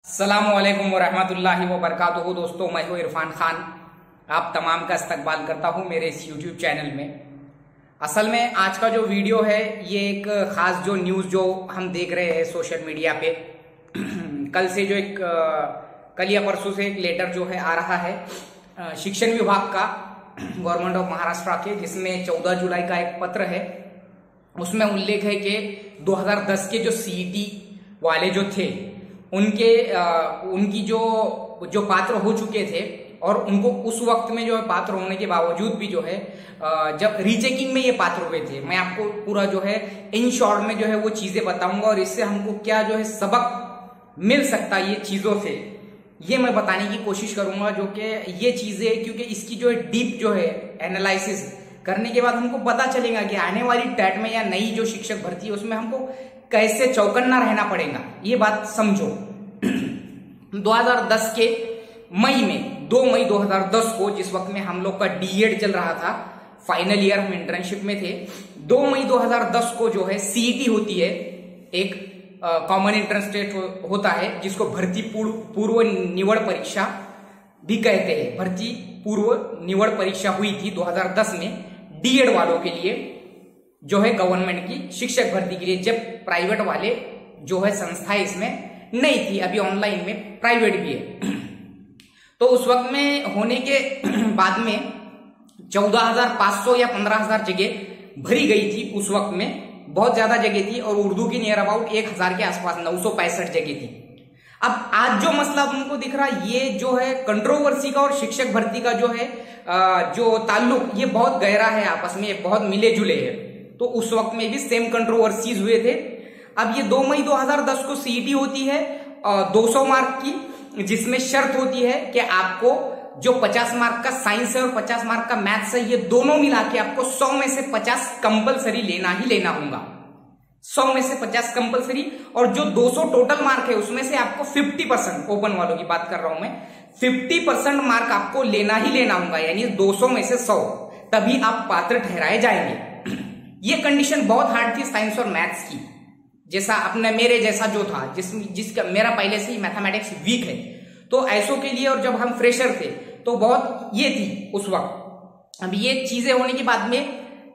अस्सलामुअलैकुम वरहमतुल्लाहि वबरकातुहू। दोस्तों, मैं हूँ इरफान खान। आप तमाम का इस्तकबाल करता हूँ मेरे इस यूट्यूब चैनल में। असल में आज का जो वीडियो है ये एक खास जो न्यूज़ जो हम देख रहे हैं सोशल मीडिया पे कल से जो एक कल या परसों से एक लेटर जो है आ रहा है शिक्षण विभाग का गवर्नमेंट ऑफ महाराष्ट्र के, जिसमें 14 जुलाई का एक पत्र है। उसमें उल्लेख है कि 2010 के जो सीईटी वाले जो थे उनकी जो पात्र हो चुके थे और उनको उस वक्त में जो है पात्र होने के बावजूद भी जो है जब रीचेकिंग में ये पात्र हुए थे। मैं आपको पूरा जो है इन शॉर्ट में जो है वो चीजें बताऊंगा और इससे हमको क्या जो है सबक मिल सकता है ये चीजों से, ये मैं बताने की कोशिश करूंगा। जो कि ये चीजें, क्योंकि इसकी जो है डीप जो है एनालिसिस करने के बाद हमको पता चलेगा कि आने वाली टैट में या नई जो शिक्षक भर्ती है उसमें हमको कैसे चौकन्ना रहना पड़ेगा। ये बात समझो। 2010 के मई में 2 मई 2010 को, जिस वक्त में हम लोग का डीएड चल रहा था, फाइनल ईयर हम इंटर्नशिप में थे, 2 मई 2010 को जो है सीईटी होती है, एक कॉमन एंट्रेंस टेस्ट होता है जिसको भर्ती पूर्व निवड़ परीक्षा भी कहते हैं। भर्ती पूर्व निवड़ परीक्षा हुई थी 2010 में डीएड वालों के लिए, जो है गवर्नमेंट की शिक्षक भर्ती के लिए, जब प्राइवेट वाले जो है संस्थाएं इसमें नहीं थी। अभी ऑनलाइन में प्राइवेट भी है। तो उस वक्त में होने के बाद में 14,500 या 15,000 जगह भरी गई थी। उस वक्त में बहुत ज्यादा जगह थी और उर्दू की नियर अबाउट 1,000 के आसपास 965 जगह थी। अब आज जो मसला तुमको दिख रहा है ये जो है कंट्रोवर्सी का और शिक्षक भर्ती का जो है जो ताल्लुक, ये बहुत गहरा है, आपस में बहुत मिले जुले है। तो उस वक्त में भी सेम कंट्रोवर्सीज हुए थे। अब ये 2 मई 2010 को सीईटी होती है 200 मार्क की, जिसमें शर्त होती है कि आपको जो 50 मार्क का साइंस है और 50 मार्क का मैथ्स है, ये दोनों मिला के आपको 100 में से 50 कंपलसरी लेना ही लेना होगा। 100 में से 50 कंपलसरी, और जो 200 टोटल मार्क है उसमें से आपको 50%, ओपन वालों की बात कर रहा हूं मैं, 50% मार्क आपको लेना ही लेना होगा, यानी 200 में से 100, तभी आप पात्र ठहराए जाएंगे। ये कंडीशन बहुत हार्ड थी साइंस और मैथ्स की, जैसा अपने मेरे जैसा जो था, जिसका मेरा पहले से ही मैथमेटिक्स वीक है, तो ऐसो के लिए, और जब हम फ्रेशर थे तो बहुत ये थी उस वक्त। अब ये चीजें होने के बाद में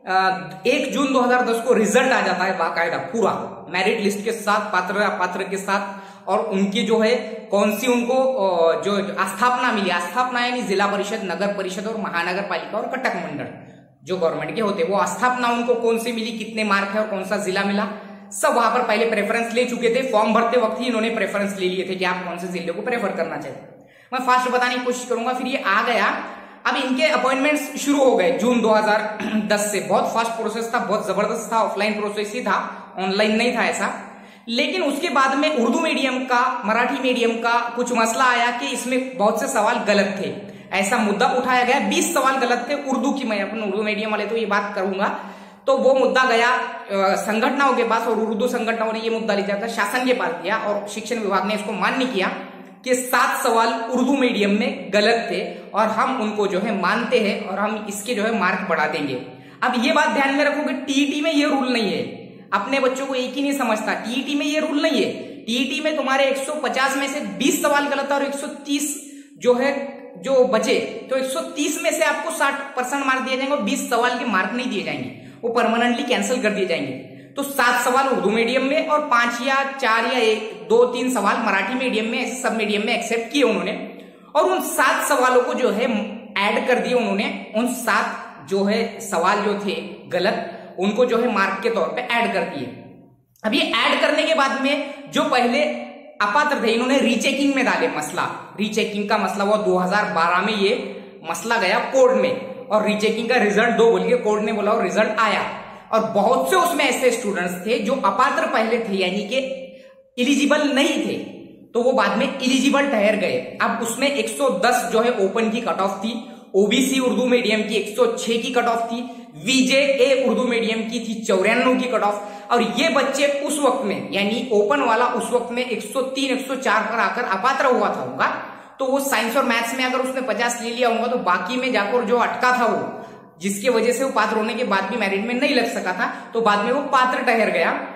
1 जून 2010 को रिजल्ट आ जाता है बाकायदा, पूरा मेरिट लिस्ट के साथ, पात्र के साथ, और उनकी जो है कौन सी उनको जो आस्थापना मिली, आस्थापना यानी जिला परिषद, नगर परिषद और महानगर पालिका और कटक मंडल जो गवर्नमेंट के होते, वो आस्थापना उनको कौन सी मिली, कितने मार्क है और कौन सा जिला मिला, सब वहां पर पहले प्रेफरेंस ले चुके थे। फॉर्म भरते वक्त ही इन्होंने प्रेफरेंस ले लिए थे कि आप कौन से जिले को प्रेफर करना चाहिए। मैं फास्ट बताने की कोशिश करूंगा। फिर ये आ गया, अब इनके अपॉइंटमेंट्स शुरू हो गए जून 2010 से। बहुत फास्ट प्रोसेस था, बहुत जबरदस्त था, ऑफलाइन प्रोसेस ही था, ऑनलाइन नहीं था ऐसा। लेकिन उसके बाद में उर्दू मीडियम का, मराठी मीडियम का कुछ मसला आया कि इसमें बहुत से सवाल गलत थे, ऐसा मुद्दा उठाया गया। 20 सवाल गलत थे उर्दू की। मैं अपन उर्दू मीडियम वाले तो ये बात करूंगा, तो वो मुद्दा गया संगठनों के पास, और उर्दू संगठनों ने ये मुद्दा ले जाकर शासन के पास दिया, और शिक्षण विभाग ने इसको मान्य किया कि 7 सवाल उर्दू मीडियम में गलत थे और हम उनको जो है मानते हैं और हम इसके जो है मार्क बढ़ा देंगे। अब ये बात ध्यान में रखो कि टीईटी में ये रूल नहीं है। अपने बच्चों को एक ही नहीं समझता, टीईटी में ये रूल नहीं है। टीईटी में तुम्हारे 150 में से 20 सवाल गलत है और 130 जो है जो बचे, तो 130 में से आपको 60% मार्क दिए जाएंगे और 20 सवाल के मार्क नहीं दिए जाएंगे, वो परमानेंटली कैंसिल कर दिए जाएंगे। तो 7 सवाल उर्दू मीडियम में और 5 या 4 या 2-3 सवाल मराठी मीडियम में, सब मीडियम में एक्सेप्ट किए उन्होंने, और उन 7 सवालों को जो है ऐड कर दिए उन्होंने। उन 7 जो है सवाल जो थे गलत, उनको जो है मार्क के तौर पे ऐड कर दिए। अब ये ऐड करने के बाद में जो पहले अपात्र थे, इन्होंने रीचेकिंग में डाले मसला। रीचेकिंग का मसला हुआ 2012 में, ये मसला गया कोर्ट में, और रीचेकिंग का रिजल्ट दो बोल के कोर्ट ने बोला और रिजल्ट आया। और बहुत से उसमें ऐसे स्टूडेंट्स थे जो अपात्र पहले थे, यानी कि इलिजिबल नहीं थे, तो वो बाद में इलिजिबल ठहर गए। अब उसमें 110 जो है ओपन की कट ऑफ थी, ओबीसी उर्दू मीडियम की 106 की कट ऑफ थी, वीजेए उर्दू मीडियम की थी 94 की कट ऑफ। और ये बच्चे उस वक्त में, यानी ओपन वाला उस वक्त में 103-104 पर आकर अपात्र हुआ था होगा। तो वो साइंस और मैथ्स में अगर उसने 50 ले लिया होगा, तो बाकी में जाकर जो अटका था वो, जिसकी वजह से वो पात्र होने के बाद भी मेरिट में नहीं लग सका था, तो बाद में वो पात्र ठहर गया।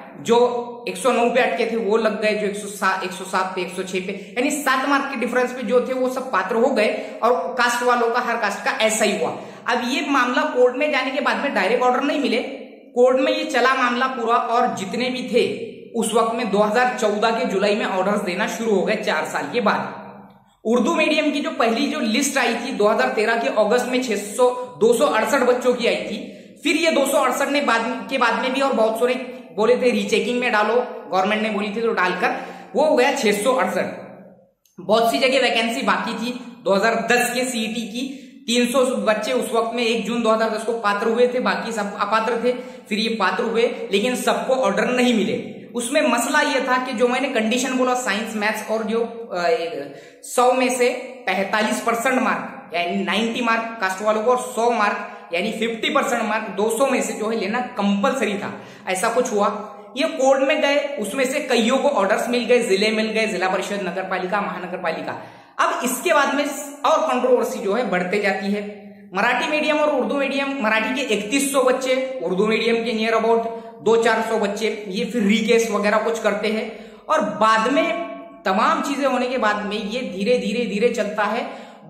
जो 109 पे अटके थे वो लग गए, जो 107 पे 106 पे, यानी 7 मार्क के डिफरेंस पे जो थे वो सब पात्र हो गए। और कास्ट वालों का, हर कास्ट का ऐसा ही हुआ। अब ये मामला कोर्ट में जाने के बाद में डायरेक्ट ऑर्डर नहीं मिले, कोर्ट में ये चला मामला पूरा, और जितने भी थे उस वक्त में 2014 के जुलाई में ऑर्डर्स देना शुरू हो गए 4 साल के बाद। उर्दू मीडियम की जो पहली जो लिस्ट आई थी 2013 के अगस्त में 268 बच्चों की आई थी। फिर ये 268 ने बाद में भी और बहुत सारे बोले थे रीचेकिंग में डालो, गवर्नमेंट ने बोली थी तो डालकर वो हो गया 668। बहुत सी जगह वैकेंसी बाकी थी। 2010 के सीईटी की 300 बच्चे उस वक्त में 1 जून 2010 को पात्र हुए थे, बाकी सब अपात्र थे। फिर ये पात्र हुए, लेकिन सबको ऑर्डर नहीं मिले। उसमें मसला यह था कि जो मैंने कंडीशन बोला साइंस मैथ्स, और जो 100 में से 45% मार्क यानी 90 मार्क कास्ट वालों को, और 100 मार्क यानी 50% मार्क 200 में से जो है लेना कंपलसरी था। ऐसा कुछ हुआ, ये कोर्ट में गए, उसमें से कईयों को ऑर्डर्स मिल गए, जिले मिल गए, जिला परिषद, नगर पालिका, महानगर पालिका। अब इसके बाद में और कंट्रोवर्सी जो है बढ़ते जाती है। मराठी मीडियम और उर्दू मीडियम, मराठी के 3100 बच्चे, उर्दू मीडियम के नियर अबाउट 200-400 बच्चे, ये फिर रीकेस वगैरह कुछ करते हैं। और बाद में तमाम चीजें होने के बाद में ये धीरे धीरे धीरे चलता है।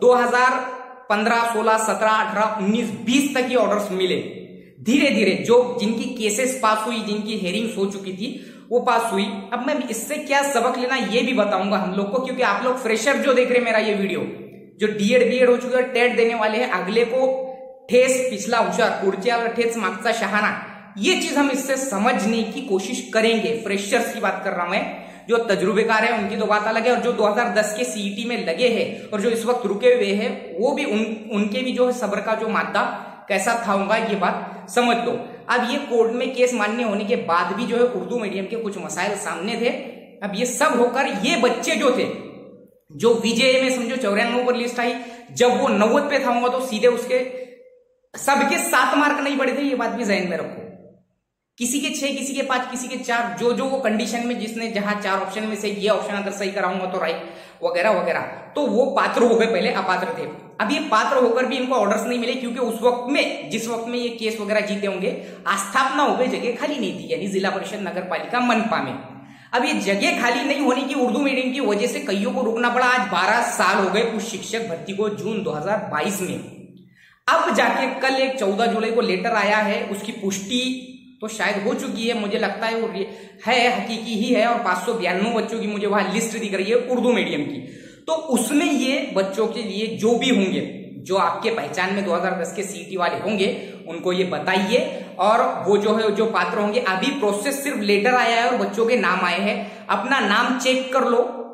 2015, 16, 17, 18, 19, 20 तक ये ऑर्डर्स मिले धीरे धीरे। जो जिनकी केसेस पास हुई, जिनकी हेयरिंग्स हो चुकी थी, वो पास हुई। अब मैं इससे क्या सबक लेना ये भी बताऊंगा हम लोग को, क्योंकि आप लोग फ्रेशर जो देख रहे हैं मेरा ये वीडियो, जो डीएड बीएड हो चुके हैं, टेट देने वाले हैं, अगले को ठेस पिछला हुशार, पुढच्या ठेच मागचा शहाणा, ये चीज हम इससे समझने की कोशिश करेंगे। फ्रेशर्स की बात कर रहा हूं मैं, जो तजुर्बेकार है उनकी तो बात अलग है, और जो 2010 के सीईटी में लगे हैं और जो इस वक्त रुके हुए हैं, वो भी उनके भी जो है सब्र का जो मादा कैसा था होगा, ये बात समझ लो। अब ये कोर्ट में केस मान्य होने के बाद भी जो है उर्दू मीडियम के कुछ मसाइल सामने थे। अब ये सब होकर ये बच्चे जो थे, जो विजय में समझो 94 पर लिस्ट आई, जब वो 90 पे था होगा तो सीधे उसके सबके 7 मार्क नहीं पड़े थे, ये बात भी ज़हन में रखो। किसी के 6, किसी के 5, किसी के 4, जो वो कंडीशन में जिसने जहां 4 ऑप्शन में से ये ऑप्शन अगर सही कराऊंगा तो राइट वगैरह वगैरह, तो वो पात्र हो गए, पहले अपात्र थे। अब ये पात्र होकर भी इनको ऑर्डर्स नहीं मिले, क्योंकि उस वक्त में, जिस वक्त में ये केस वगैरह जीते होंगे, आस्थापना हो गई, जगह खाली नहीं थी, यानी जिला परिषद, नगर पालिका, मनपा में। अब ये जगह खाली नहीं होने की उर्दू मीडियम की वजह से कईयों को रुकना पड़ा। आज 12 साल हो गए उस शिक्षक भर्ती को, जून 2022 में। अब जाके कल एक 14 जुलाई को लेटर आया है, उसकी पुष्टि तो शायद हो चुकी है, मुझे लगता है वो है, हकीकी ही है। और 592 बच्चों की मुझे वहां लिस्ट दिख रही है उर्दू मीडियम की। तो उसमें ये बच्चों के लिए जो भी होंगे, जो आपके पहचान में 2010 के सीईटी वाले होंगे, उनको ये बताइए। और वो जो है, जो पात्र होंगे, अभी प्रोसेस सिर्फ लेटर आया है और बच्चों के नाम आए हैं, अपना नाम चेक कर लो,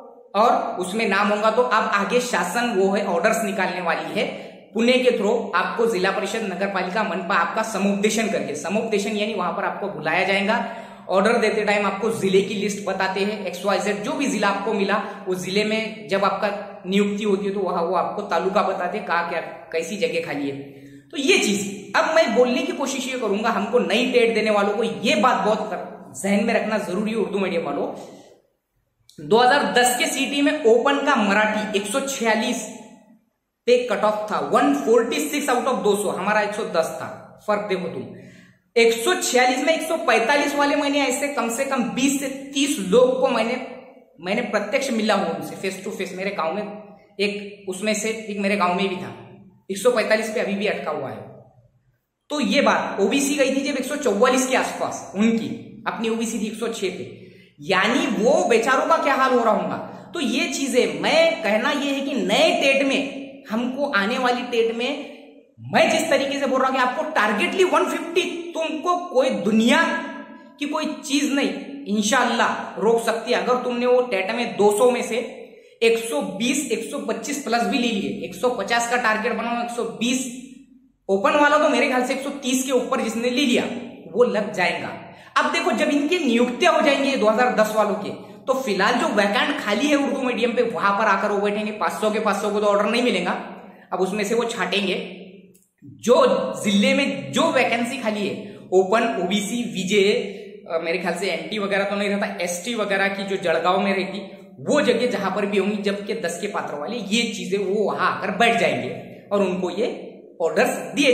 और उसमें नाम होगा तो अब आगे शासन वो है ऑर्डर्स निकालने वाली है पुणे के थ्रू। आपको जिला परिषद, नगर पालिका, मनपा आपका समुपदेशन करके, समुपदेशन यानी वहां पर आपको बुलाया जाएगा। ऑर्डर देते टाइम आपको जिले की लिस्ट बताते हैं, XYZ जो भी जिला आपको मिला, वो जिले में जब आपका नियुक्ति होती है तो वहां वो आपको तालुका बताते हैं, कहा क्या कैसी जगह खाली है। तो ये चीज अब मैं बोलने की कोशिश ये करूंगा, हमको नई टेट देने वालों को ये बात बहुत जहन में रखना जरूरी है। उर्दू मीडियम वालों, 2010 के सीईटी में ओपन का मराठी 146 पे कट ऑफ था, 146 आउट ऑफ 200, हमारा 110 था। फर्क देखो तुम, 146 में 145 वाले मैंने ऐसे कम से कम 20 से 30 लोग को मैंने प्रत्यक्ष मिला हूं उनसे, फेस टू फेस। मेरे गांव में एक, उसमें से एक मेरे गांव में भी था, 145 पे अभी भी अटका हुआ है। तो ये बात ओबीसी गई थी जब 144 के आसपास, उनकी अपनी ओबीसी थी 106 पे, यानी वो बेचारों का क्या हाल हो रहा होगा। तो ये चीजें, मैं कहना ये है कि नए टेट में, हमको आने वाली टेट में, मैं जिस तरीके से बोल रहा हूं कि आपको टारगेटली 150, तुमको कोई दुनिया की कोई चीज नहीं इंशाअल्लाह रोक सकती है। अगर तुमने वो टेट में 200 में से 120, 125 प्लस भी ले लिए, 150 का टारगेट बनाओ, 120 ओपन वाला तो मेरे ख्याल से 130 के ऊपर जिसने ले लिया वो लग जाएगा। अब देखो, जब इनकी नियुक्तियां हो जाएंगी 2010 वालों के, तो फिलहाल जो वैकेंट खाली है उर्दू मीडियम पे, वहां पर आकर वो बैठेंगे। 500 के 500 को तो ऑर्डर नहीं मिलेगा, अब उसमें से वो छाटेंगे। जो जिले में जो वैकेंसी खाली है, ओपन, ओबीसी, विजे, मेरे ख्याल से एनटी वगैरह तो नहीं रहता, एसटी वगैरह की जो जड़गांव में रहती, वो जगह जहां पर भी होंगी, जबकि 10 के पात्र वाले, ये चीजें वो वहां आकर बैठ जाएंगे और उनको ये ऑर्डर्स दिए जाएंगे।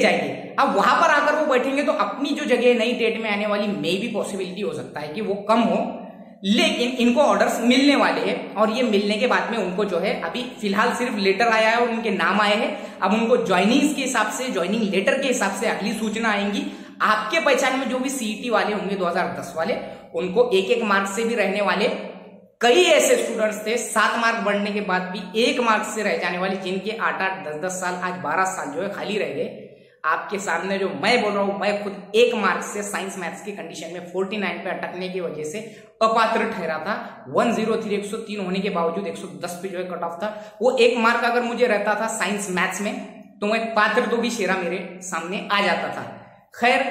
अब वहां पर आकर वो बैठेंगे तो अपनी जो जगह नई टेट में आने वाली मे भी पॉसिबिलिटी हो सकता है कि वो कम हो, लेकिन इनको ऑर्डर्स मिलने वाले हैं और ये मिलने के बाद में उनको जो है अभी फिलहाल सिर्फ लेटर आया है और उनके नाम आए हैं। अब उनको ज्वाइनिंग के हिसाब से, ज्वाइनिंग लेटर के हिसाब से अगली सूचना आएंगी। आपके पहचान में जो भी सीईटी वाले होंगे 2010 वाले, उनको एक एक मार्क्स से भी रहने वाले, कई ऐसे स्टूडेंट्स थे 7 मार्क बढ़ने के बाद भी 1 मार्क से रह जाने वाले, जिनके 8-8, 10-10 साल, आज 12 साल जो है खाली रह गए। आपके सामने जो मैं बोल रहा हूं, मैं खुद 1 मार्क से साइंस मैथ्स की कंडीशन में 49 पे अटकने की वजह से अपात्र ठहरा था। 103 103 होने के बावजूद 110 पे जो है कट ऑफ था। वो 1 मार्क अगर मुझे रहता था साइंस मैथ्स में तो मैं पात्र तो भी शेरा मेरे सामने आ जाता था। खैर,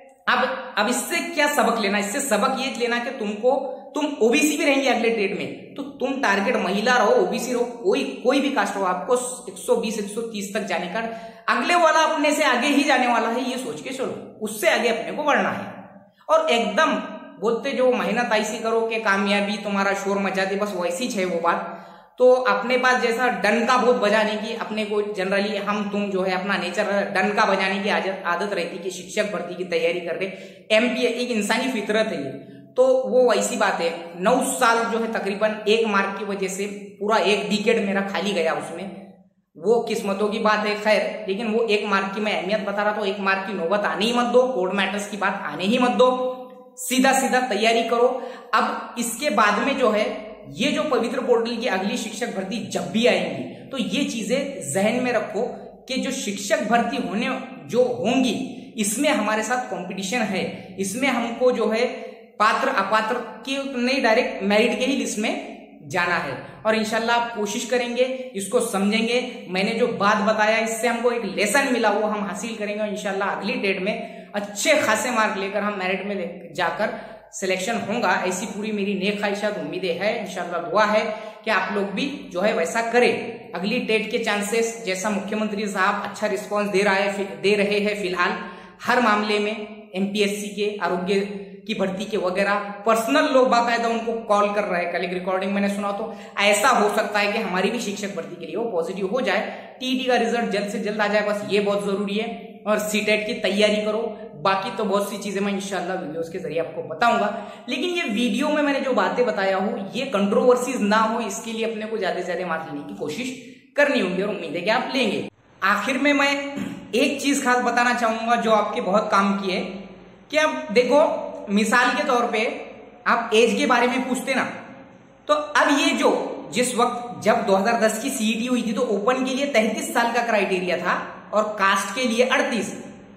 अब इससे क्या सबक लेना? इससे सबक ये लेना कि तुम ओबीसी भी रहेंगे अगले डेट में, तो तुम टारगेट महिला रहो, ओबीसी रहो, कोई भी कास्ट हो, आपको 120 130 तक जाने का, अगले वाला अपने से आगे ही जाने वाला है, ये सोच के चलो, उससे आगे अपने को बढ़ना है। और एकदम बोलते जो मेहनत ऐसी करो कि कामयाबी तुम्हारा शोर मचा दे, बस वैसी है वो बात। तो अपने पास जैसा डंका बहुत बजाने की, अपने को जनरली तुम जो है अपना नेचर डंका बजाने की आदत रहती कि शिक्षक भर्ती की तैयारी कर रहे, एमपी एक इंसानी फितरत है ये, तो वो वैसी बात है। 9 साल जो है तकरीबन 1 मार्क की वजह से पूरा 1 डिकेड मेरा खाली गया उसमें, वो किस्मतों की बात है। खैर, लेकिन वो 1 मार्क की मैं अहमियत बता रहा था। 1 मार्क की नौबत आने ही मत दो, कोड मैटर्स की बात आने ही मत दो, सीधा सीधा तैयारी करो। अब इसके बाद में जो है ये जो पवित्र पोर्टल की अगली शिक्षक भर्ती जब भी आएंगी, तो ये चीजें जहन में रखो कि जो शिक्षक भर्ती होने जो होंगी, इसमें हमारे साथ कंपटीशन है, इसमें हमको जो है पात्र अपात्र की नहीं, डायरेक्ट मेरिट के ही लिस्ट में जाना है। और इंशाल्लाह आप कोशिश करेंगे, इसको समझेंगे, मैंने जो बात बताया इससे हमको एक लेसन मिला वो हम हासिल करेंगे और इंशाल्लाह अगली डेट में अच्छे खासे मार्क लेकर हम मेरिट में जाकर सिलेक्शन होगा, ऐसी पूरी मेरी नेक ख्वाहिशात उम्मीदें है। इंशाल्लाह दुआ है कि आप लोग भी जो है वैसा करें। अगली डेट के चांसेस, जैसा मुख्यमंत्री साहब अच्छा रिस्पांस दे रहे हैं फिलहाल हर मामले में, एमपीएससी के, आरोग्य की भर्ती के वगैरह, पर्सनल लोग बाकायदा उनको कॉल कर रहे हैं। कल एक रिकॉर्डिंग मैंने सुना, तो ऐसा हो सकता है कि हमारी भी शिक्षक भर्ती के लिए वो पॉजिटिव हो जाए, टीटी का रिजल्ट जल्द से जल्द आ जाए, बस ये बहुत जरूरी है। और सीटेट की तैयारी करो, बाकी तो बहुत सी चीजें मैं इंशाल्लाह वीडियोस के जरिए आपको बताऊंगा। लेकिन ये वीडियो में मैंने जो बातें बताया हूं, ये कंट्रोवर्सीज ना हो, इसके लिए अपने को ज्यादा से ज्यादा मार्क लेने की कोशिश करनी होगी और उम्मीद है कि आप लेंगे। आखिर में मैं एक चीज खास बताना चाहूंगा जो आपके बहुत काम की है, कि अब देखो, मिसाल के तौर पे आप एज के बारे में पूछते ना, तो अब ये जो जिस वक्त जब 2010 की सीईटी हुई थी तो ओपन के लिए 33 साल का क्राइटेरिया था और कास्ट के लिए 38।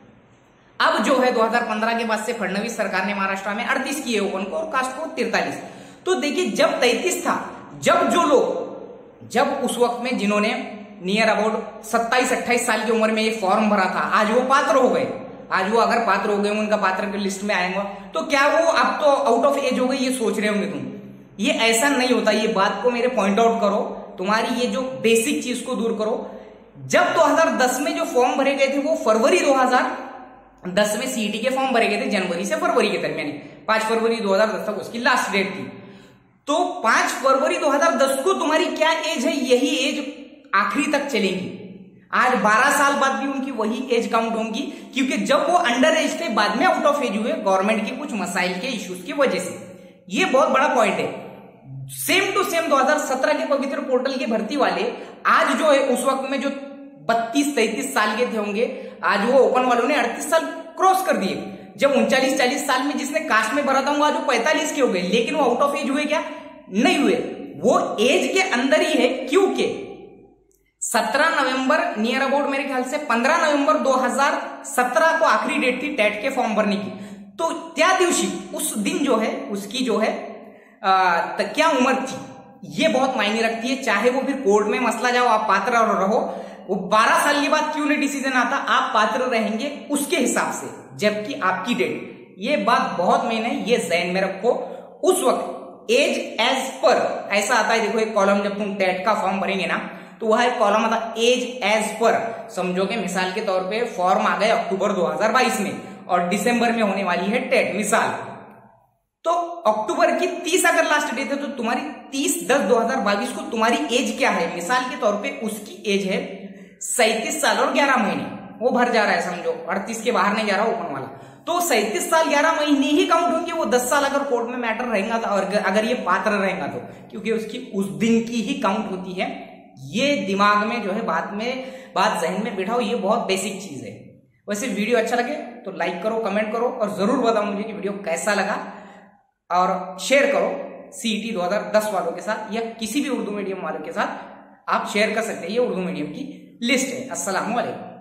अब जो है 2015 के बाद से फडणवीस सरकार ने महाराष्ट्र में 38 किए ओपन को और कास्ट को 43। तो देखिए, जब 33 था, जब उस वक्त में जिन्होंने नियर अबाउट 27-28 साल की उम्र में ये फॉर्म भरा था, आज वो पात्र हो गए, आज वो अगर पात्र हो गए, उनका पात्र की लिस्ट में आएंगे, तो क्या वो अब तो आउट ऑफ एज हो गई, ये सोच रहे होंगे तुम। ये ऐसा नहीं होता, ये बात को मेरे पॉइंट आउट करो, तुम्हारी ये जो बेसिक चीज को दूर करो। जब 2010 में जो फॉर्म भरे गए थे वो फरवरी 2010 में सीईटी के फॉर्म भरे गए थे, जनवरी से फरवरी के दरमियान, 5 फरवरी 2010 तक उसकी लास्ट डेट थी। तो 5 फरवरी 2010 को तुम्हारी क्या एज है, यही एज आखिरी तक चलेगी। आज 12 साल बाद भी उनकी वही एज काउंट होंगी, क्योंकि जब वो अंडर एज थे, बाद में आउट ऑफ एज हुए गवर्नमेंट के कुछ मसाइल के इश्यूज की वजह से। ये बहुत बड़ा पॉइंट है। सेम टू सेम 2017 के पवित्र पोर्टल की भर्ती वाले आज जो है उस वक्त में जो 32-33 साल के थे होंगे, आज वो ओपन वालों ने 38 साल क्रॉस कर दिए। जब 39-40 साल में जिसने कास्ट में भरा था वो आज वो 45 के हो गए, लेकिन वो आउट ऑफ एज हुए क्या? नहीं हुए, वो एज के अंदर ही है। क्योंकि 17 नवंबर नियर अबाउट मेरे ख्याल से 15 नवंबर 2017 को आखिरी डेट थी टेट के फॉर्म भरने की। तो त्या दिवशी उस दिन जो है उसकी जो है क्या उम्र थी, ये बहुत मायने रखती है। चाहे वो फिर कोर्ट में मसला जाओ, आप पात्र रहो, वो 12 साल के बाद क्यों नहीं डिसीजन आता, आप पात्र रहेंगे उसके हिसाब से, जबकि आपकी डेट। ये बात बहुत मेन है, ये ज़हन में रखो। उस वक्त एज एज पर ऐसा आता है, देखो एक कॉलम जब तुम टेट का फॉर्म भरेंगे ना, तो वह एक कॉलम आता एज एज पर। समझो कि मिसाल के तौर पे फॉर्म आ गए अक्टूबर 2022 में और दिसंबर में होने वाली है टेट मिसाल, तो अक्टूबर की 30 अगर लास्ट डेट है तो तुम्हारी 30-10-2022 को तुम्हारी एज क्या है? मिसाल के तौर पे उसकी एज है 37 साल और 11 महीने। वो भर जा रहा है, समझो 38 के बाहर नहीं जा रहा ओपन वाला, तो 37 साल 11 महीने ही काउंट होंगे। वो 10 साल अगर कोर्ट में मैटर रहेगा तो, और अगर ये पात्र रहेगा तो, क्योंकि उसकी उस दिन की ही काउंट होती है। ये दिमाग में जो है बात जहन में बिठाओ, ये बहुत बेसिक चीज है। वैसे वीडियो अच्छा लगे तो लाइक करो, कमेंट करो और जरूर बताओ मुझे कि वीडियो कैसा लगा, और शेयर करो सीईटी 2010 वालों के साथ या किसी भी उर्दू मीडियम वालों के साथ आप शेयर कर सकते हैं। ये उर्दू मीडियम की लिस्ट है। अस्सलाम वालेकुम।